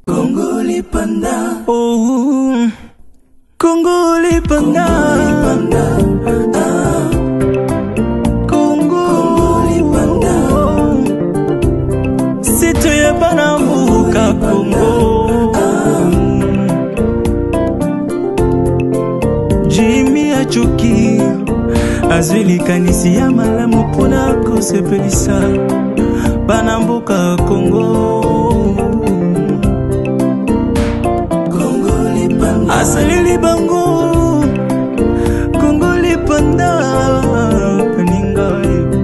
Congolais Panda. Oh, Congolais Panda. Congolais Panda. C'est toi Banambuka Congo. Jimmy Achoki. Azwili kanisi ya malamu pona kosepelisa Banambuka Congo. Asalili bango Congolais Panda Peninga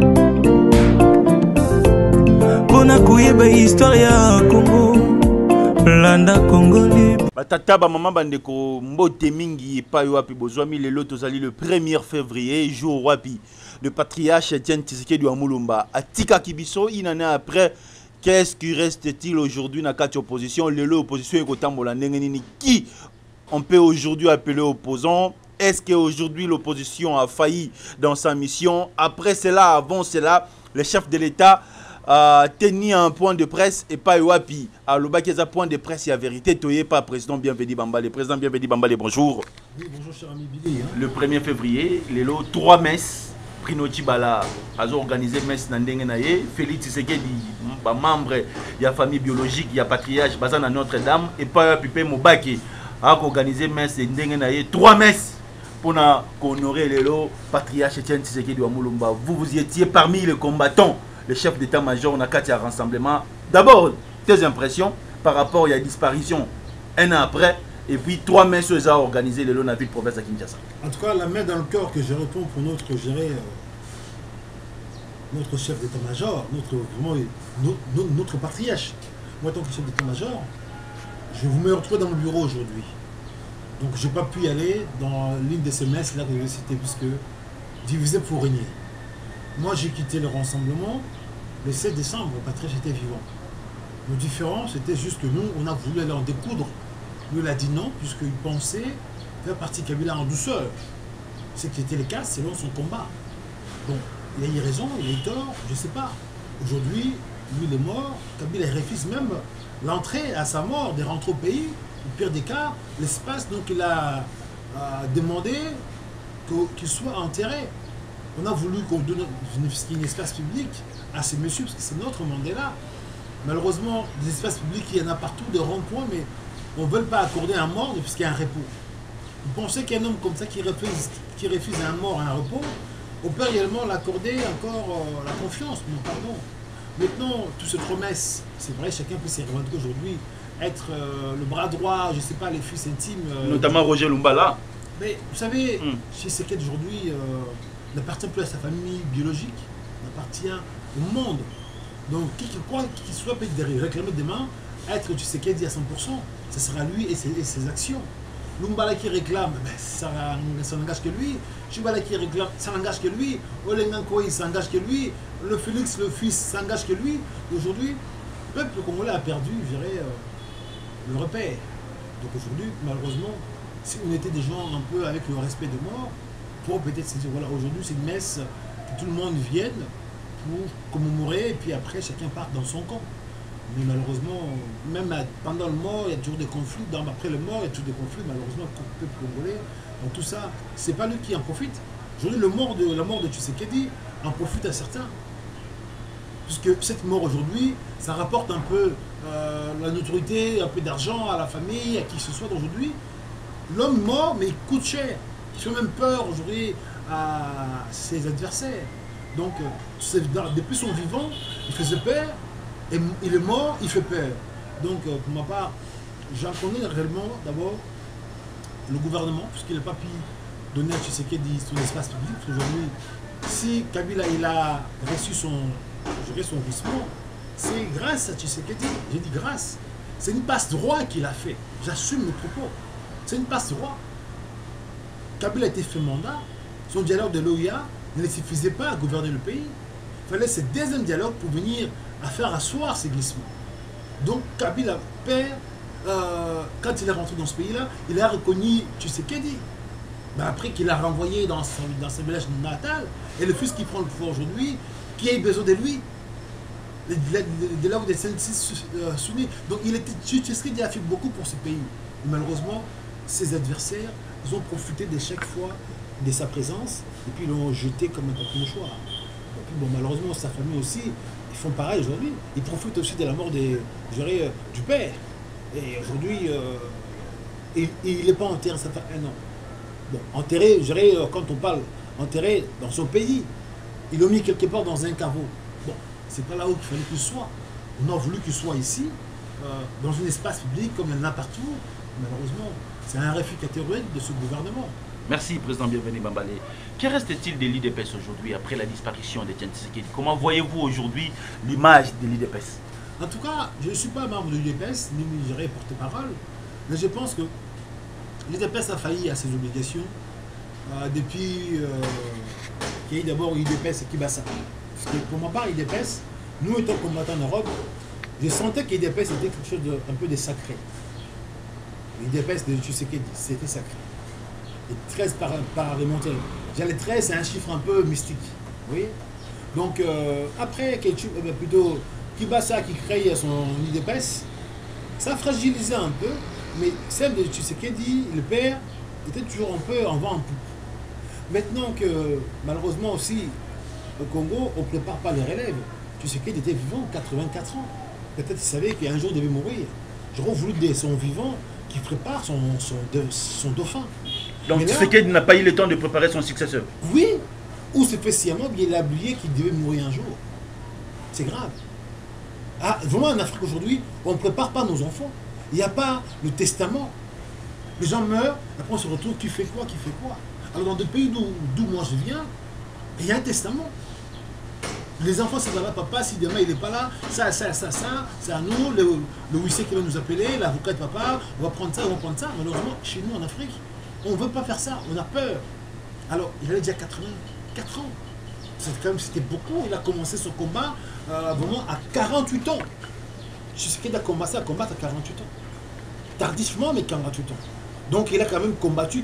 Pona kuyeba histoire ya Congo Landa Congolais Batata ba maman bandeko mbote mingi epai wapi bozwami lelo tozali le 1er février jour wapi le patriarche Etienne Tshisekedi wa Mulumba atika kibiso une année après. Qu'est-ce qui reste-t-il aujourd'hui na kati opposition lelo opposition ekotambola ndenge nini qui on peut aujourd'hui appeler opposant? Est-ce qu'aujourd'hui l'opposition a failli dans sa mission? Après cela, avant cela, le chef de l'État a tenu un point de presse et pas Wapi. À l'Obakeza point de presse, il y a vérité. Toye pas président Bienvenu Bambale. Président Bienvenu Bambale, bonjour. Oui, bonjour cher ami Billy. Le 1er février, les lots 3 messes. Prino Chibala a organisé messe Nandenge Naye. Félix Tshisekedi, membre, il y a famille biologique, il y a patriarche, basé à Notre-Dame et pas Wapi Mobaki. A organisé messe ndenge na ye 3 messes pour honorer les lots patriarche Etienne Tshisekedi wa Mulumba. Vous étiez parmi les combattants, le chef d'état-major na kati rassemblement. D'abord, tes impressions par rapport à la disparition un an après et puis 3 messes ont organisé les lots dans la ville province à Kinshasa. En tout cas, la main dans le cœur que je réponds pour notre chef d'état-major, notre patriarche. Moi, en tant que chef d'état-major, je vous me retrouve dans mon bureau aujourd'hui. Donc je n'ai pas pu y aller dans l'une de ces messes là que je vais citer puisque divisé pour régner. Moi j'ai quitté le rassemblement le 7 décembre, le patriarche était vivant. Nos différences c'était juste que nous on a voulu aller en découdre. Lui il a dit non puisqu'il pensait faire partie Kabila en douceur. Ce qui était le cas selon son combat. Bon, il a eu raison, il a eu tort, je ne sais pas. Aujourd'hui, lui il est mort, Kabila refuse même l'entrée à sa mort de rentrer au pays, au pire des cas, l'espace, donc il a demandé qu'il soit enterré. On a voulu qu'on donne un espace public à ces messieurs, parce que c'est notre Mandela. Malheureusement, des espaces publics, il y en a partout, des ronds-points, mais on ne veut pas accorder un mort puisqu'il y a un repos. Vous pensez qu'un homme comme ça qui refuse un mort, un repos, on peut réellement l'accorder encore la confiance, non, pardon. Maintenant, toutes ces promesses, c'est vrai, chacun peut s'y revendiquer aujourd'hui, être le bras droit, je ne sais pas, les fils intimes. Notamment Roger Lumbala. Mais vous savez, Tshisekedi aujourd'hui n'appartient plus à sa famille biologique, n'appartient au monde. Donc, qui soit peut-être réclamer demain, être Tshisekedi à 100%, ce sera lui et ses actions. Lumbala qui réclame, ben, ça n'engage que lui. Chibala qui réclame, ça n'engage que lui. Olengankoï, ça n'engage que lui. Le Félix, le fils, ça n'engage que lui. Aujourd'hui, le peuple congolais a perdu, je dirais, le repère. Donc aujourd'hui, malheureusement, si on était des gens un peu avec le respect de mort, pour peut-être se dire, voilà, aujourd'hui c'est une messe, que tout le monde vienne pour commémorer, et puis après chacun part dans son camp. Mais malheureusement, même pendant le mort, il y a toujours des conflits. Après le mort, il y a toujours des conflits. Malheureusement, le peuple congolais, donc tout ça, c'est pas lui qui en profite. Aujourd'hui, la mort de Tshisekedi en profite à certains. Puisque cette mort aujourd'hui, ça rapporte un peu la notoriété, un peu d'argent à la famille, à qui que ce soit d'aujourd'hui. L'homme mort, mais il coûte cher. Il fait même peur aujourd'hui à ses adversaires. Donc, depuis son vivant, il faisait peur. Et il est mort, il fait peur. Donc, pour ma part, j'en connais réellement d'abord le gouvernement, puisqu'il n'a pas pu donner à Tshisekedi son espace public. Aujourd'hui, si Kabila il a reçu son glissement, c'est grâce à Tshisekedi. J'ai dit grâce. C'est une passe droit qu'il a fait. J'assume mes propos. C'est une passe droit. Kabila a été fait mandat. Son dialogue de l'OIA ne suffisait pas à gouverner le pays. Il fallait ce deuxième dialogue pour venir à faire asseoir ces glissements. Donc Kabila perd, quand il est rentré dans ce pays-là, il a reconnu Tshisekedi. Ben après qu'il a renvoyé dans sa village natal, et le fils qui prend le pouvoir aujourd'hui, qui a eu besoin de lui. de là où des soumis. Donc Tshisekedi a fait beaucoup pour ce pays. Et malheureusement, ses adversaires, ils ont profité de chaque fois de sa présence et puis ils l'ont jeté comme un papier mouchoir. Et puis bon, malheureusement, sa famille aussi, ils font pareil aujourd'hui. Ils profitent aussi de la mort du père. Et aujourd'hui, il n'est pas enterré, ça fait 1 an. Bon, enterré, je dirais, quand on parle enterré dans son pays, ils l'ont mis quelque part dans un caveau. Bon, c'est pas là où il fallait qu'il soit. On a voulu qu'il soit ici, dans un espace public comme il y en a partout. Malheureusement, c'est un refus catégorique de ce gouvernement. Merci, Président Bienvenu Bambalé. Que reste-t-il de l'IDPS aujourd'hui après la disparition de Etienne Tshisekedi? Comment voyez-vous aujourd'hui l'image de l'IDPS? En tout cas, je ne suis pas membre de l'IDPS, ni je dirais porte-parole, mais je pense que l'IDPS a failli à ses obligations depuis qu'il y a eu d'abord l'IDPS et Kibasa. Parce que pour ma part, l'IDPS, nous étant combattants en Europe, je sentais que l'IDPS était quelque chose de un peu de sacré. L'IDPS de Tshisekedi, c'était sacré. Les 13 parlementaires. Les 13, c'est un chiffre un peu mystique. Vous voyez? Donc, après, plutôt Kibasa qui crée son IDPS, ça a fragilisé un peu, mais celle de Tshisekedi, le père, était toujours un peu en vent en poupe. Maintenant que, malheureusement aussi, au Congo, on ne prépare pas les relèves. Tshisekedi était vivant 84 ans. Peut-être qu'il savait qu'un jour il devait mourir. J'aurais voulu de son vivant qui prépare son dauphin. Donc Tshisekedi n'a pas eu le temps de préparer son successeur. Oui, ou c'est fait sciemment, il a oublié qu'il devait mourir un jour. C'est grave. Ah, vraiment en Afrique aujourd'hui, on ne prépare pas nos enfants. Il n'y a pas le testament. Les gens meurent, après on se retrouve, qui fait quoi, qui fait quoi. Alors dans des pays d'où moi je viens, il y a un testament. Les enfants, c'est là, papa, si demain il n'est pas là, ça, c'est à nous, le huissier qui va nous appeler, l'avocat de papa, on va prendre ça, on va prendre ça. Malheureusement, chez nous en Afrique, on ne veut pas faire ça, on a peur. Alors, il avait déjà 84 ans. C'était beaucoup, il a commencé son combat vraiment à 48 ans. Je sais qu'il a commencé à combattre à 48 ans. Tardivement, mais 48 ans. Donc il a quand même combattu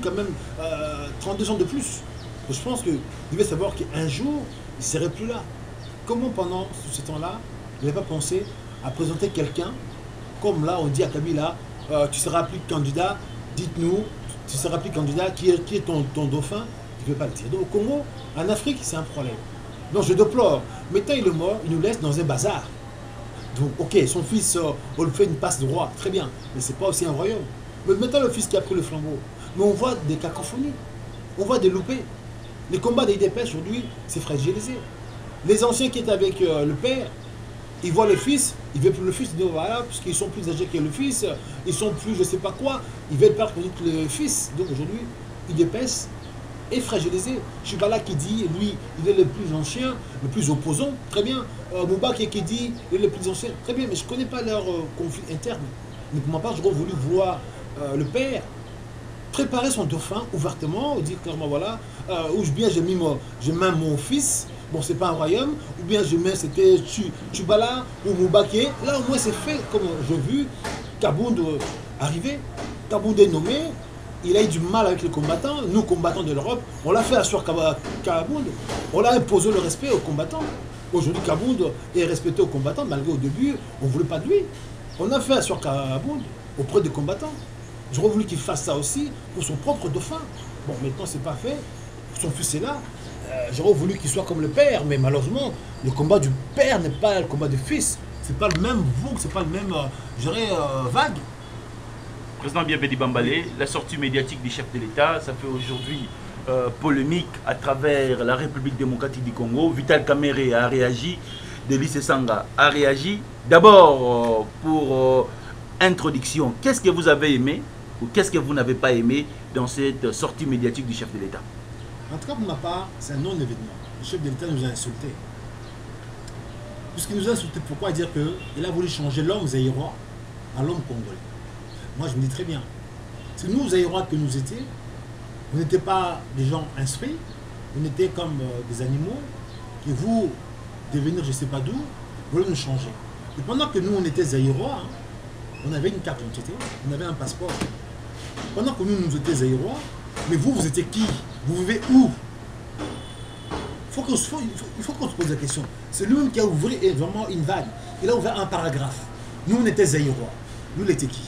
32 ans de plus. Donc, je pense qu'il devait savoir qu'un jour, il ne serait plus là. Comment pendant ce temps-là, il n'avait pas pensé à présenter quelqu'un, comme là on dit à Kabila, tu seras plus candidat, dites-nous, tu seras plus candidat, qui est ton dauphin? Il ne veut pas le dire. Donc au Congo, en Afrique, c'est un problème. Donc je déplore. Maintenant il est mort, il nous laisse dans un bazar. Donc ok, son fils, on lui fait une passe de roi, très bien, mais ce n'est pas aussi un royaume. Mais maintenant le fils qui a pris le flambeau, mais on voit des cacophonies, on voit des loupés. Les combats des IDPS aujourd'hui, c'est fragilisé. Les anciens qui étaient avec le père, ils voient le fils, ils ne veulent plus le fils, ils disent voilà, puisqu'ils sont plus âgés que le fils, ils sont plus je ne sais pas quoi, ils veulent pas reconnaître le fils. Donc aujourd'hui, l'IDPS est fragilisé. Chibala qui dit, lui, il est le plus ancien, le plus opposant, très bien. Moubaki qui dit, il est le plus ancien, très bien, mais je ne connais pas leur conflit interne. Mais pour ma part, j'aurais voulu voir le père préparer son dauphin ouvertement, dire clairement voilà, ou bien j'ai mis mon fils, bon c'est pas un royaume, ou bien je mets c'était Chibala ou Moubaki, là au moins c'est fait, comme j'ai vu Kabound arriver, Kabound est nommé, il a eu du mal avec les combattants, nous combattants de l'Europe, on l'a fait asseoir Kabound, on l'a imposé le respect aux combattants. Aujourd'hui Kabound est respecté aux combattants, malgré au début on ne voulait pas de lui. On a fait asseoir Kabound auprès des combattants. J'aurais voulu qu'il fasse ça aussi pour son propre dauphin. Bon, maintenant, c'est pas fait. Son fils est là. J'aurais voulu qu'il soit comme le père, mais malheureusement, le combat du père n'est pas le combat du fils. C'est pas le même vogue, c'est pas le même, vague. Président Bienvenu Bambalé, la sortie médiatique du chef de l'État, ça fait aujourd'hui polémique à travers la République démocratique du Congo. Vital Kamerhe a réagi, Delis Sanga a réagi. D'abord, pour introduction, qu'est-ce que vous avez aimé ou qu'est-ce que vous n'avez pas aimé dans cette sortie médiatique du chef de l'État? En tout cas, pour ma part, c'est un non-événement. Le chef de l'État nous a insultés. Puisqu'il nous a insultés, pourquoi dire qu'il a voulu changer l'homme zaïrois à l'homme congolais? Moi, je me dis très bien. C'est nous, zaïrois, que nous étions. Vous n'étiez pas des gens instruits. Vous étiez comme des animaux qui vous devenir je ne sais pas d'où, vous voulez nous changer. Et pendant que nous, on était zaïrois, on avait une carte d'identité, on avait un passeport. Pendant que nous étions zaïrois, mais vous étiez qui? Vous vivez où? il faut qu'on se pose la question. C'est lui qui a ouvert vraiment une vague. Il a ouvert un paragraphe. Nous, on était Zaïrois. Nous, il était qui?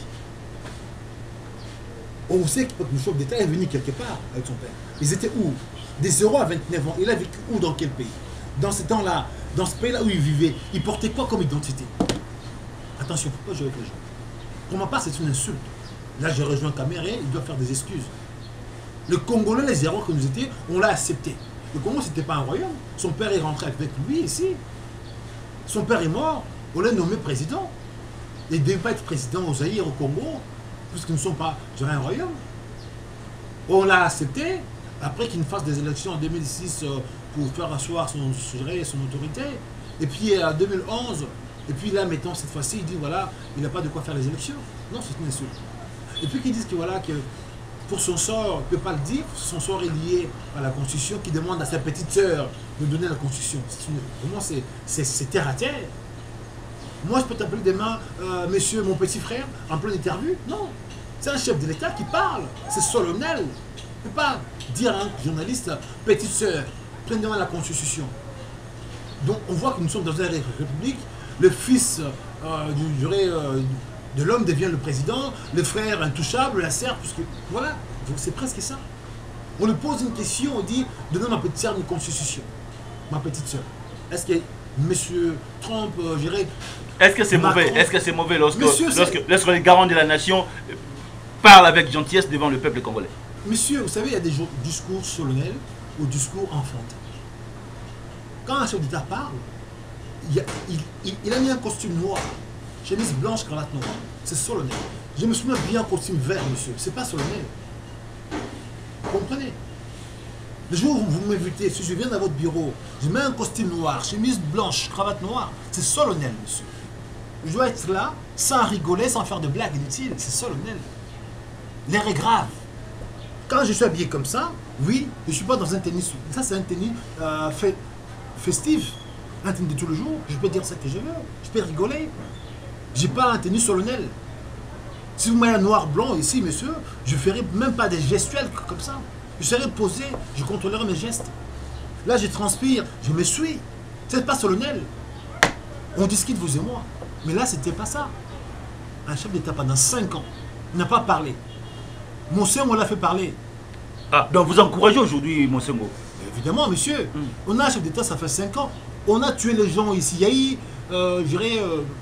On sait que le chef d'État est venu quelque part avec son père. Ils étaient où? Des 0 à 29 ans. Il a vécu où? Dans quel pays? Dans ce temps-là, dans ce pays-là où il vivait, il portait quoi comme identité? Attention, pourquoi je jouer avec les gens? Pour ma part, c'est une insulte. Là, j'ai rejoint Caméré, il doit faire des excuses. Le Congolais, les 0 que nous étions, on l'a accepté. Le Congo, ce n'était pas un royaume. Son père est rentré avec lui ici. Son père est mort. On l'a nommé président. Il ne devait pas être président au Zaïre, au Congo, puisqu'ils ne sont pas, je dirais, un royaume. On l'a accepté. Après qu'il fasse des élections en 2006 pour faire asseoir son autorité. Et puis en 2011, et puis là, maintenant, cette fois-ci, il dit voilà, il n'a pas de quoi faire les élections. Non, c'est une insulte. Et puis qu'ils disent que voilà, que pour son sort, il ne peut pas le dire, son sort est lié à la Constitution, qui demande à sa petite sœur de donner la Constitution. Pour moi, c'est terre à terre. Moi, je peux t'appeler demain, monsieur, mon petit frère, en pleine interview. Non, c'est un chef de l'État qui parle. C'est solennel. On ne peut pas dire à un journaliste, petite sœur, pleine devant la Constitution. Donc, on voit que nous sommes dans une république. Le fils de l'homme devient le président, le frère intouchable, la sœur, puisque voilà, c'est presque ça. On lui pose une question, on dit, donnez ma petite sœur une constitution, ma petite sœur. Est-ce que M. Trump, est-ce que c'est mauvais? Est-ce que c'est mauvais lorsque les garants de la nation parlent avec gentillesse devant le peuple congolais? Monsieur, vous savez, il y a des discours solennels ou discours enfantins. Quand un chef d'État parle, il a mis un costume noir, chemise blanche, cravate noire. C'est solennel. Je me souviens bien un costume vert, monsieur. C'est pas solennel. Vous comprenez? Le jour où vous m'invitez, si je viens dans votre bureau, je mets un costume noir, chemise blanche, cravate noire, c'est solennel, monsieur. Je dois être là, sans rigoler, sans faire de blagues inutiles. C'est solennel. L'air est grave. Quand je suis habillé comme ça, oui, je ne suis pas dans un tennis. Ça, c'est un tennis festif. Un tennis de tous les jours. Je peux dire ça que je veux. Je peux rigoler. Je n'ai pas un tennis solennel. Si vous mettez un noir blanc ici, monsieur, je ne ferai même pas des gestuels comme ça. Je serai posé, je contrôlerai mes gestes. Là, je transpire, je me suis. Ce n'est pas solennel. On discute, vous et moi. Mais là, ce n'était pas ça. Un chef d'État pendant 5 ans n'a pas parlé. Monsengo l'a fait parler. Ah, donc vous encouragez aujourd'hui Monsengo? Évidemment, monsieur. On a un chef d'État, ça fait 5 ans. On a tué les gens ici. Il y a eu, je dirais,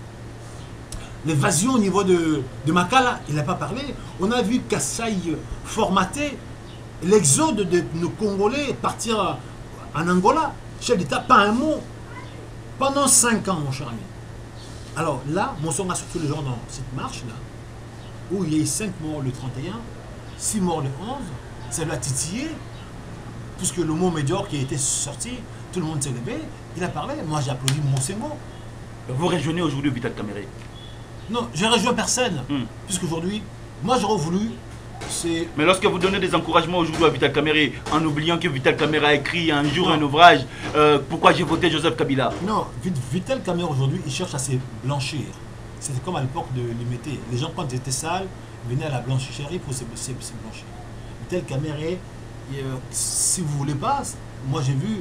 l'évasion au niveau de Makala. Il n'a pas parlé. On a vu Kassai formater l'exode de nos Congolais partir en Angola. Chef d'État, pas un mot. Pendant 5 ans, mon cher ami. Alors là, Monsengo a surtout les gens dans cette marche-là, où il y a eu 5 morts le 31, 6 morts le 11, ça l'a titillé, puisque le mot médiocre qui a été sorti, tout le monde s'est levé, il a parlé, moi j'ai applaudi Monsengo. Vous rejoignez aujourd'hui Vital Kamerhe? Non, je ne rejoins personne, puisqu'aujourd'hui, moi j'aurais voulu, c'est... Mais lorsque vous donnez des encouragements aujourd'hui à Vital Kamerhe, en oubliant que Vital Kamerhe a écrit un jour un ouvrage, pourquoi j'ai voté Joseph Kabila? Non, Vital Kamerhe aujourd'hui, il cherche à se blanchir. C'était comme à l'époque de l'Imété. Les gens, quand ils étaient sales, venaient à la blanchisserie pour se blanchir. Vital Kamerhe, si vous ne voulez pas, moi j'ai vu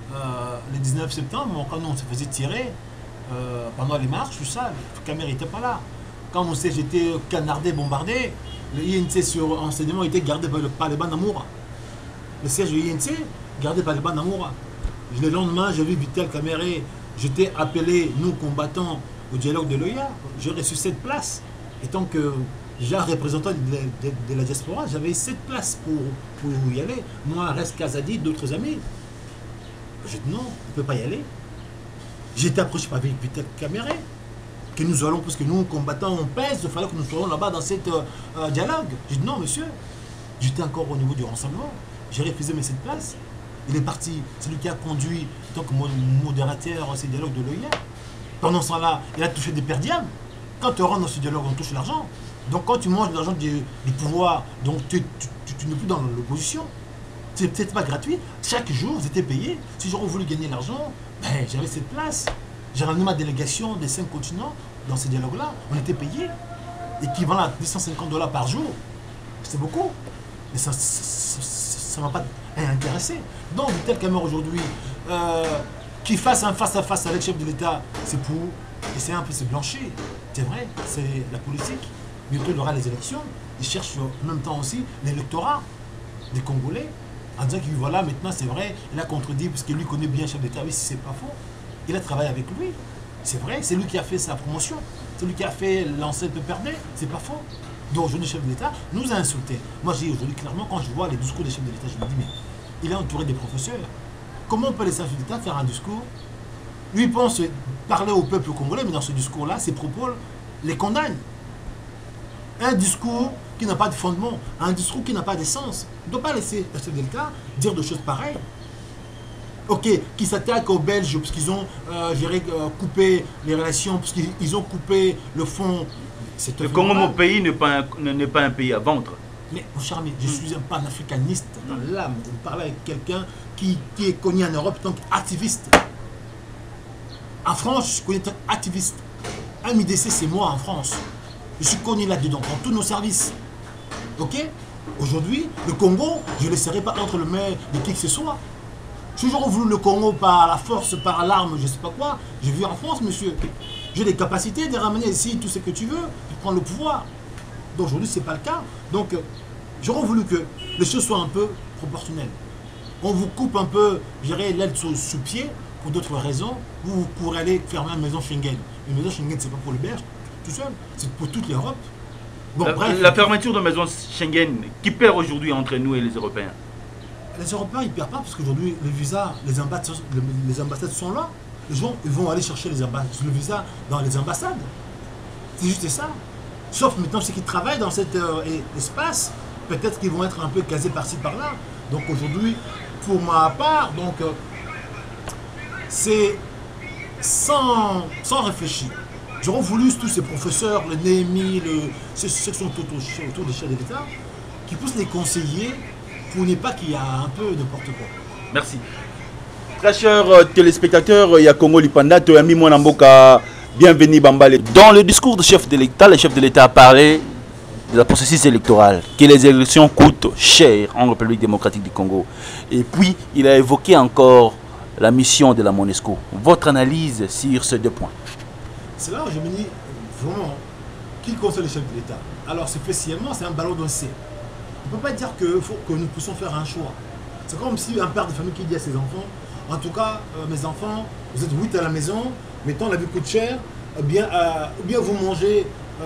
le 19 septembre, quand on se faisait tirer pendant les marches, tout ça, Kamerhe n'était pas là. Quand on s'est jeté canardé, bombardé, le INC sur enseignement était gardé par les Banamoura. Le siège de l'INC, gardé par les Banamoura. Le lendemain, j'ai vu Vital Kamerhe, j'étais appelé, nous combattants, au dialogue de l'OIA, j'ai reçu 7 places. Et tant que j'ai un représentant de la diaspora, j'avais 7 places pour y aller. Moi, reste Kazadi, d'autres amis. J'ai dit non, on ne peut pas y aller. J'ai été approché par Vital Kamerhe, que nous allons, parce que nous, combattants, on pèse, il fallait que nous soyons là-bas dans cette dialogue. J'ai dit non, monsieur. J'étais encore au niveau du renseignement. J'ai refusé mes 7 places. Il est parti, c'est lui qui a conduit, en tant que modérateur, ces dialogues de l'OIA. Pendant ce temps-là, il a touché des perdièmes. Quand tu rentres dans ce dialogue, on touche l'argent. Donc quand tu manges de l'argent du pouvoir, donc tu n'es plus dans l'opposition. C'est peut-être pas gratuit. Chaque jour, vous étiez payé. Si j'aurais voulu gagner l'argent, ben, j'avais cette place. J'ai ramené ma délégation des 5 continents dans ce dialogue-là. On était payé. Équivalent à $250 par jour. C'est beaucoup. Mais ça ne m'a pas intéressé. Donc, Vital Kamerhe aujourd'hui, qui fasse un face-à-face avec le chef de l'État, c'est pour essayer un peu de se blanchir. C'est vrai, c'est la politique. Bientôt, il y aura les élections. Ils cherchent en même temps aussi l'électorat des Congolais. En disant que voilà, maintenant c'est vrai, il a contredit parce qu'il lui connaît bien le chef d'État. Oui, c'est pas faux. Il a travaillé avec lui. C'est vrai, c'est lui qui a fait sa promotion. C'est lui qui a fait lancer de Perdé. C'est pas faux. Donc aujourd'hui, le chef de l'État nous a insultés. Moi, j'ai aujourd'hui clairement, quand je vois les discours des chefs de l'État, je me dis, mais il est entouré des professeurs. Comment on peut laisser un chef d'État faire un discours? Lui, il pense parler au peuple congolais, mais dans ce discours-là, ses propos les condamnent. Un discours qui n'a pas de fondement, un discours qui n'a pas d'essence. On ne doit pas laisser le chef de l'État dire des choses pareilles. Ok, qui s'attaquent aux Belges parce qu'ils ont coupé les relations, parce qu'ils ont coupé le fonds. Le Congo, mon pays, n'est pas un pays à vendre. Mais mon cher ami, je suis un panafricaniste dans l'âme. Vous parlez avec quelqu'un qui est connu en Europe en tant qu'activiste. En France, je suis connu en tant qu'activiste. Un MIDC, c'est moi en France. Je suis connu là-dedans, dans tous nos services. Ok? Aujourd'hui, le Congo, je ne laisserai pas entre les mains de qui que ce soit. J'ai toujours voulu le Congo par la force, par l'arme, je ne sais pas quoi. J'ai vu en France, monsieur. J'ai les capacités de ramener ici tout ce que tu veux, de prendre le pouvoir. Donc aujourd'hui, ce n'est pas le cas. Donc, j'aurais voulu que les choses soient un peu proportionnelles. On vous coupe un peu, je dirais, l'aide sous pied, pour d'autres raisons. Vous pourrez aller fermer une maison Schengen. Une maison Schengen, ce n'est pas pour le Belge tout seul, c'est pour toute l'Europe. Bon, la fermeture de maison Schengen, qui perd aujourd'hui entre nous et les Européens? Les Européens, ils ne perdent pas parce qu'aujourd'hui, les visas, les ambassades sont là. Les gens ils vont aller chercher le visa dans les ambassades. C'est juste ça. Sauf maintenant ceux qui travaillent dans cet espace, peut-être qu'ils vont être un peu casés par-ci, par-là. Donc aujourd'hui, pour ma part, c'est sans réfléchir. J'aurais voulu tous ces professeurs, le Néhémie, ceux qui sont autour des chefs de l'État, qui puissent les conseiller pour ne pas qu'il y ait un peu n'importe quoi. Merci. Très chers téléspectateurs, il y a Congo Lipanda, Toyami Mwanamboka, bienvenue Bambale. Dans le discours du chef de l'État, le chef de l'État a parlé de la processus électoral, que les élections coûtent cher en République démocratique du Congo. Et puis, il a évoqué encore la mission de la MONUSCO. Votre analyse sur ces deux points? C'est là où je me dis, vraiment, qui conseille le chef de l'État? Alors, spécialement, c'est un ballon d'essai. On ne peut pas dire qu'il faut que nous puissions faire un choix. C'est comme si un père de famille qui dit à ses enfants, en tout cas, mes enfants, vous êtes 8 à la maison, mettons la vie coûte cher, ou bien vous mangez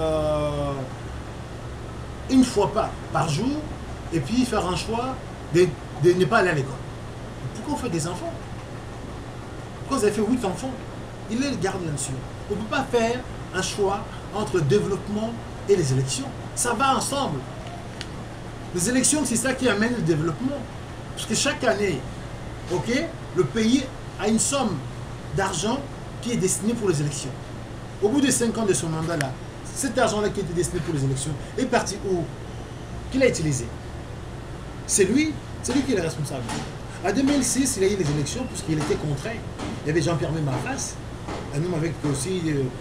une fois par jour, et puis faire un choix de ne pas aller à l'école. Pourquoi on fait des enfants? Pourquoi vous avez fait 8 enfants? Il est le garde là-dessus. On ne peut pas faire un choix entre le développement et les élections. Ça va ensemble. Les élections, c'est ça qui amène le développement. Parce que chaque année, ok, le pays a une somme d'argent qui est destinée pour les élections. Au bout de 5 ans de son mandat-là, cet argent-là qui était destiné pour les élections est parti où? Qui l'a utilisé? C'est lui qui est le responsable. En 2006, il a eu les élections puisqu'il était contraint. Il y avait Jean-Pierre Marras, un homme avec aussi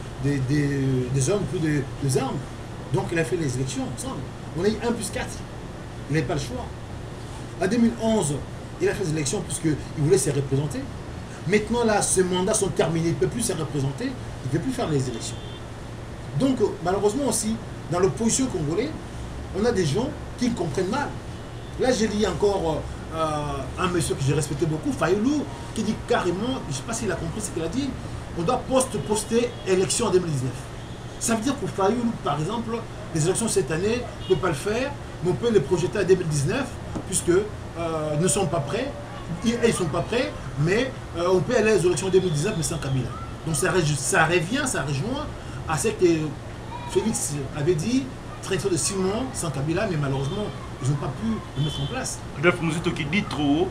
des hommes, plus de armes. Donc il a fait les élections ensemble. On a eu 1+4. Il n'avait pas le choix. En 2011, il a fait les élections puisqu'il voulait se représenter. Maintenant, là, ses mandats sont terminés. Il ne peut plus se représenter. Il ne peut plus faire les élections. Donc, malheureusement aussi, dans l'opposition congolaise, on a des gens qui comprennent mal. Là, j'ai lu encore un monsieur que j'ai respecté beaucoup, Fayoulou, qui dit carrément, je ne sais pas s'il a compris ce qu'il a dit, on doit poster élection en 2019. Ça veut dire pour Fayoulou, par exemple, les élections cette année, on ne peut pas le faire, mais on peut les projeter à 2019, puisque ne sont pas prêts, ils ne sont pas prêts, mais on peut aller aux élections 2019, mais sans Kabila. Donc ça rejoint à ce que Félix avait dit, traité de 6 mois sans Kabila, mais malheureusement, ils n'ont pas pu le mettre en place. Bref, Mouzito qui dit trop,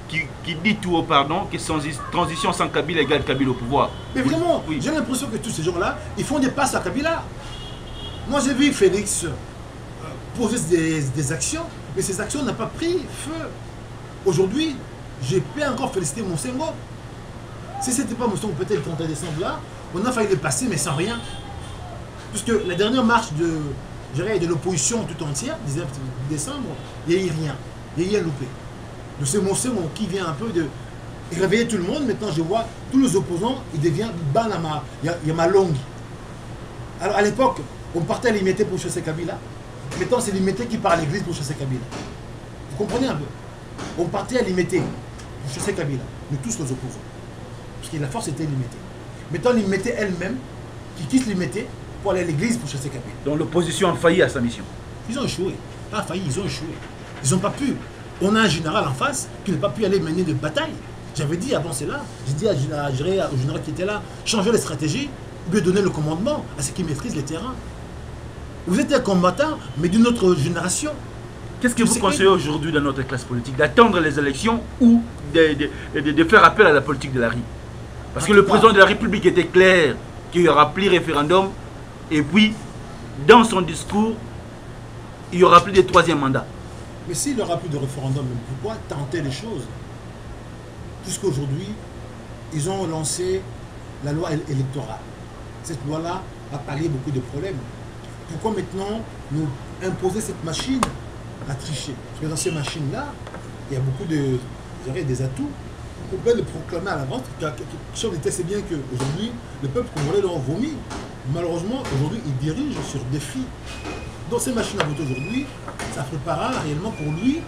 que transition sans Kabila égale Kabila au pouvoir. Mais vraiment, oui. J'ai l'impression que tous ces gens-là, ils font des passes à Kabila. Moi, j'ai vu Félix poser des actions, mais ces actions n'ont pas pris feu. Aujourd'hui, je peux encore féliciter Monsengo. Si ce n'était pas Monsengo, peut-être le 31 décembre là, on a failli le passer, mais sans rien. Puisque la dernière marche de l'opposition tout entière, 19 décembre, il n'y a eu rien. Il y a eu un loupé. Donc c'est Monsengo qui vient un peu de Il réveillait tout le monde. Maintenant, je vois tous les opposants, ils deviennent Banama. Il y a Malongi. Alors, à l'époque, on partait à Limité pour chasser Kabila. Maintenant, c'est Limité qui part à l'église pour chasser Kabila. Vous comprenez un peu? On partait à Limité pour chasser Kabila. Nous tous les opposants. Parce que la force était Limité. Maintenant, Limité elle-même, qui quitte Limité pour aller à l'église pour chasser Kabila. Donc l'opposition a failli à sa mission. Ils ont échoué. Pas failli, ils ont échoué. Ils n'ont pas pu. On a un général en face qui n'a pas pu aller mener de bataille. J'avais dit avant cela, j'ai dit au général qui était là, changer les stratégies, lui donner le commandement à ceux qui maîtrisent les terrains. Vous êtes un combattant, mais d'une autre génération. Qu'est-ce que vous conseillez aujourd'hui dans notre classe politique? D'attendre les élections ou de faire appel à la politique de la rue? Parce que le président de la République était clair qu'il n'y aura plus référendum. Et puis, dans son discours, il n'y aura plus de troisième mandat. Mais s'il n'y aura plus de référendum, pourquoi tenter les choses? Puisqu'aujourd'hui, ils ont lancé la loi électorale. Cette loi-là a pallié beaucoup de problèmes. Pourquoi maintenant nous imposer cette machine à tricher? Parce que dans ces machines-là, il y a beaucoup des atouts. On peut le proclamer à l'avance. Chose était, c'est bien qu'aujourd'hui, le peuple congolais l'a vomi. Malheureusement, aujourd'hui, il dirige sur défi. Donc ces machines à voter aujourd'hui, ça prépare réellement pour lui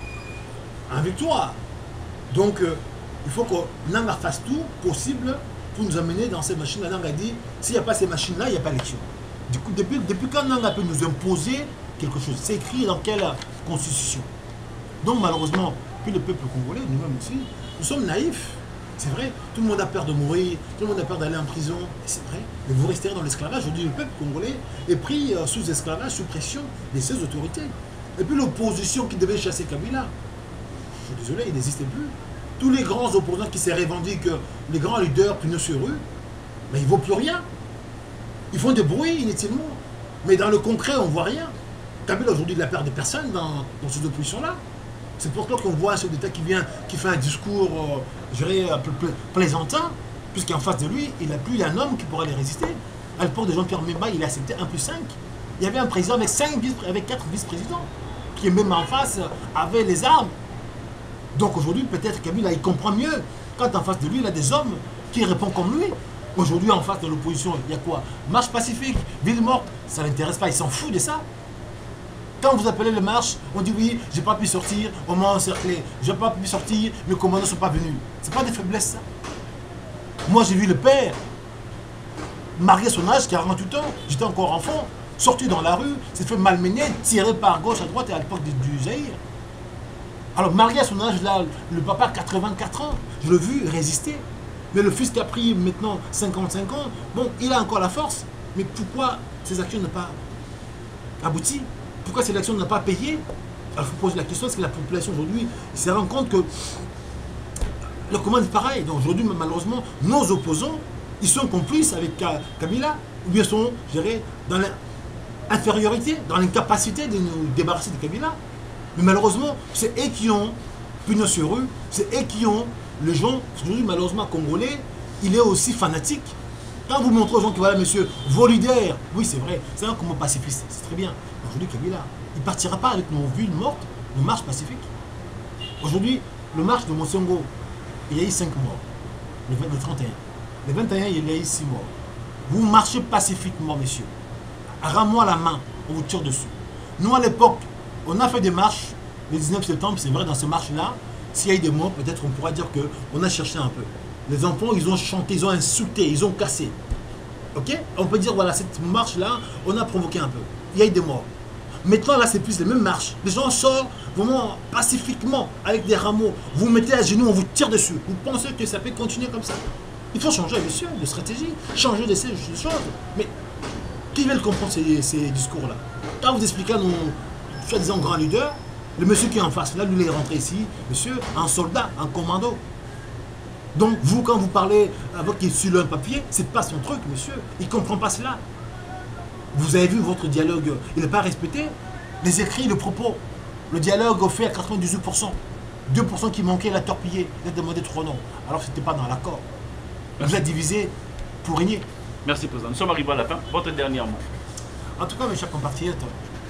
en victoire. Donc il faut que Nanga fasse tout possible pour nous amener dans ces machines-là. Nanga a dit, s'il n'y a pas ces machines-là, il n'y a pas d'élection. Du coup, depuis quand Nanga peut nous imposer quelque chose? C'est écrit dans quelle constitution? Donc malheureusement, puis le peuple congolais, nous-mêmes aussi, nous sommes naïfs. C'est vrai, tout le monde a peur de mourir, tout le monde a peur d'aller en prison. C'est vrai, mais vous resterez dans l'esclavage. Aujourd'hui, le peuple congolais est pris sous esclavage, sous pression de ses autorités. Et puis l'opposition qui devait chasser Kabila, je suis désolé, il n'existe plus. Tous les grands opposants qui se revendiquent, les grands leaders pignon sur rue, mais ils ne vaut plus rien. Ils font des bruits inutilement. Mais dans le concret, on ne voit rien. Kabila aujourd'hui, il n'a peur de personne dans ces oppositions-là. C'est pourquoi qu'on voit un chef d'État qui fait un discours, je dirais, un peu plaisantin, puisqu'en face de lui, il n'a plus un homme qui pourrait les résister. À l'époque de Jean-Pierre Bemba, il a accepté 1+5. Il y avait un président avec 4 vice-présidents, qui même en face avait les armes. Donc aujourd'hui, peut-être Kabila, il comprend mieux. Quand en face de lui, il a des hommes qui répondent comme lui. Aujourd'hui, en face de l'opposition, il y a quoi? Marche pacifique, ville morte, ça ne l'intéresse pas, il s'en fout de ça. Quand vous appelez le marche, on dit oui, j'ai pas pu sortir, on m'a encerclé, j'ai pas pu sortir, mes commandants ne sont pas venus. C'est pas des faiblesses ça. Moi j'ai vu le père, marié à son âge, 48 ans, j'étais encore enfant, sorti dans la rue, s'est fait malmener, tiré par gauche à droite et à l'époque du Zaïre. Alors marié à son âge, là, le papa 84 ans, je l'ai vu résister. Mais le fils qui a pris maintenant 55 ans, bon, il a encore la force. Mais pourquoi ces actions n'ont pas abouti? Pourquoi ces actions n'ont pas payé? Alors il faut poser la question, est-ce que la population aujourd'hui se rend compte que le commande est pareil? Donc aujourd'hui, malheureusement, nos opposants, ils sont complices avec Kabila, ou bien sont, je dirais, dans l'infériorité, dans l'incapacité de nous débarrasser de Kabila. Mais malheureusement, c'est eux qui ont pignon sur eux, c'est eux qui ont les gens, aujourd'hui malheureusement congolais, il est aussi fanatique. Quand vous montrez aux gens que voilà monsieur, vos leaders, oui c'est vrai, c'est un combat pacifiste, c'est très bien. Aujourd'hui Kabila, il ne partira pas avec nos villes mortes, nos marches pacifiques. Aujourd'hui, le marche de Monsongo, il y a eu 5 morts, le 31. Le 21, il y a eu 6 morts. Vous marchez pacifiquement, messieurs. Rends-moi la main, on vous tire dessus. Nous à l'époque, on a fait des marches le 19 septembre, c'est vrai, dans ces marches-là, s'il y a eu des morts, peut-être on pourra dire qu'on a cherché un peu. Les enfants, ils ont chanté, ils ont insulté, ils ont cassé. Ok? On peut dire, voilà, cette marche-là, on a provoqué un peu. Il y a eu des morts. Maintenant, là, c'est plus les mêmes marches. Les gens sortent vraiment pacifiquement, avec des rameaux. Vous mettez à genoux, on vous tire dessus. Vous pensez que ça peut continuer comme ça? Il faut changer, monsieur, de stratégie, changer de ces choses. Mais qui veut comprendre ces discours-là? Quand vous expliquez à nos soi-disant grands leaders, le monsieur qui est en face, là, lui, il est rentré ici, monsieur, un soldat, un commando. Donc, vous, quand vous parlez avec qui sur un papier, c'est pas son truc, monsieur. Il ne comprend pas cela. Vous avez vu votre dialogue, il n'est pas respecté. Les écrits, le propos. Le dialogue fait à 98%. 2% qui manquait, il a torpillé. Il a demandé 3 noms. Alors, ce n'était pas dans l'accord. Vous êtes divisé pour régner. Merci, Président. Nous sommes arrivés à la fin. Votre dernier mot. En tout cas, mes chers compatriotes,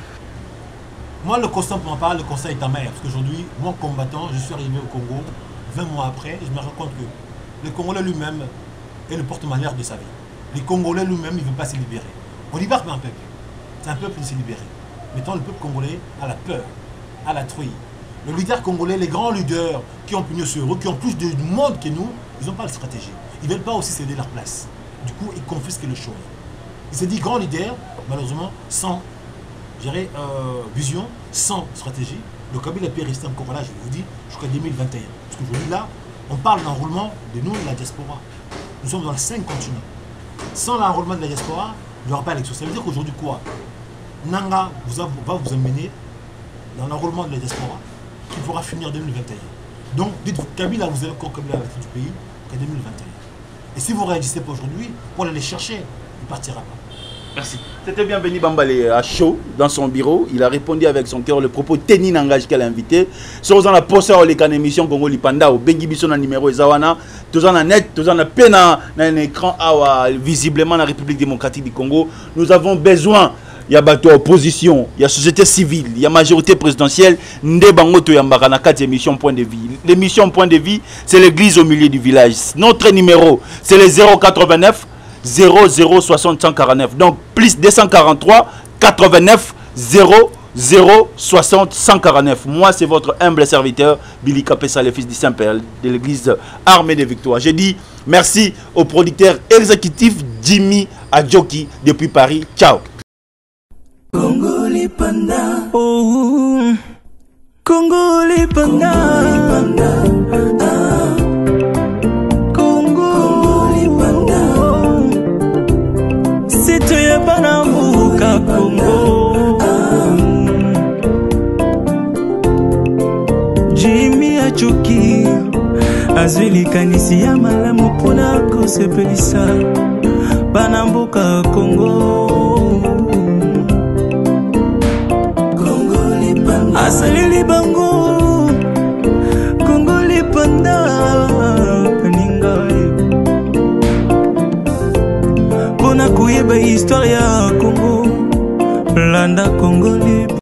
moi, le constat pour ma part, le constat est amer. Parce qu'aujourd'hui, moi, combattant, je suis arrivé au Congo 20 mois après, je me rends compte que le Congolais lui-même est le porte-malheur de sa vie. Les Congolais lui-même, il ne veut pas se libérer. On libère pas un peuple. C'est un peuple qui se libérer. Mettons le peuple congolais à la peur, à la trouille. Le leader congolais, les grands leaders qui ont pignon sur eux, qui ont plus de monde que nous, ils n'ont pas de stratégie. Ils ne veulent pas aussi céder leur place. Du coup, ils confisquent les choses. Il s'est dit grand leader, malheureusement, sans vision, sans stratégie. Le Kabila peut rester encore là, je vous dis, jusqu'à 2021. Parce qu'aujourd'hui, là, on parle d'enrôlement de nous, de la diaspora. Nous sommes dans les 5 continents. Sans l'enrôlement de la diaspora, il n'y aura pas d'élection. Ça veut dire qu'aujourd'hui, quoi? Nanga va vous amener dans l'enrôlement de la diaspora qui pourra finir en 2021. Donc, dites-vous, Kabila, vous avez encore Kabila à la tête du pays qu'en 2021. Et si vous ne réagissez pas aujourd'hui, pour aller les chercher, il ne partira pas. Merci. C'était bien Béni Bambalé à chaud dans son bureau. Il a répondu avec son cœur le propos Teni Nangage qu'elle a invité. Sur la poste à l'émission Congo Lipanda au Bengi Bisson numéro Zawana. Tous en net, tous en a peine dans un écran visiblement la République démocratique du Congo. Nous avons besoin. Il y a bateau opposition, il y a société civile, il y a majorité présidentielle. Ndebangoto Yambara na 4 émissions Point de Vie. L'émission Point de Vie, c'est l'église au milieu du village. Notre numéro, c'est le 089 0060 149. Donc plus 243 89 0060 149. Moi, c'est votre humble serviteur, Billy Kapessa, le fils du Saint-Père de l'église Armée de Victoire. Je dis merci au producteur exécutif Jimmy Adjoki depuis Paris. Ciao. Congo Lipanda. Oh, Congo Lipanda. Congo Lipanda. Si tu es pas dans Mouka Congo. Jimmy Achoki azwili kanisi ya malamu pona kosepelisa bana mboka Congo. Asalili bango Congo Lipanda peninga Pona kuyeba histoire ya Congo Landa Congo Lipanda.